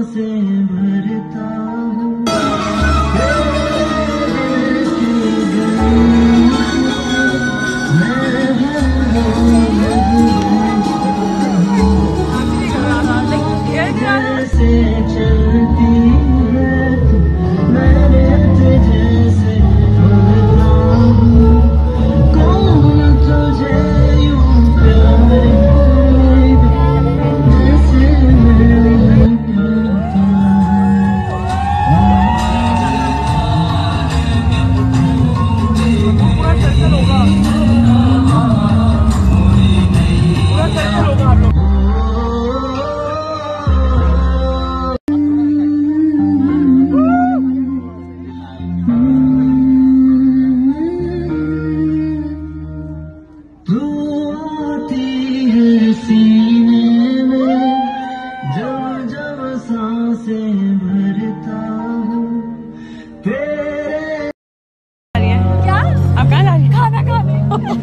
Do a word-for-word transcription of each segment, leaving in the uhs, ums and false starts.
सांसें भरता हूँ कैसे चलती है तू, मैंने तुझे से भूलता हूँ। कौन तुझे यूं प्यार करे जैसे मैं करता हूँ। पूरा सर्कल होगा, पूरा सर्कल होगा आप लोग। सीने में जब जब सांसें भरता हूँ तेरे। क्या आप कहाँ जा रही हैं? खाना खाने।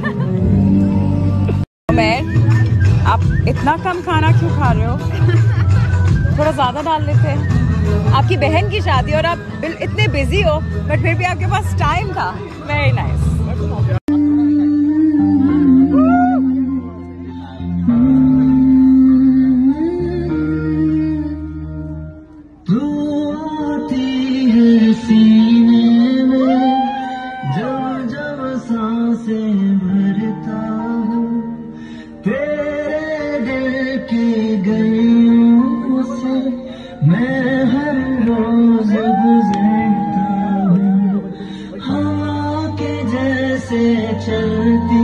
मैं आप इतना कम खाना क्यों खा रहे हो? थोड़ा ज्यादा डाल लेते हैं। आपकी बहन की शादी और आप इतने बिजी हो बट फिर भी आपके पास टाइम था। Very nice. सीने में जब जब सांसें भरता हूँ तेरे दिल की गलियों से मैं हर रोज गुजरता हूँ। हवा के जैसे चलती